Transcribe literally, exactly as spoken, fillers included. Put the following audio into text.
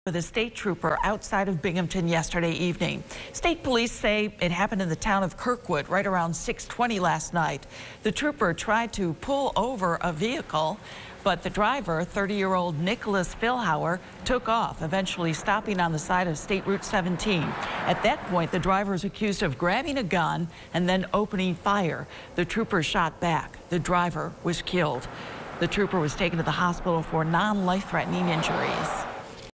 with a state trooper outside of Binghamton yesterday evening. State police say it happened in the town of Kirkwood right around six twenty last night. The trooper tried to pull over a vehicle, but the driver, thirty-year-old Nicholas Philhauer, took off, eventually stopping on the side of State Route seventeen. At that point, the driver is accused of grabbing a gun and then opening fire. The trooper shot back. The driver was killed. The trooper was taken to the hospital for non-life-threatening injuries.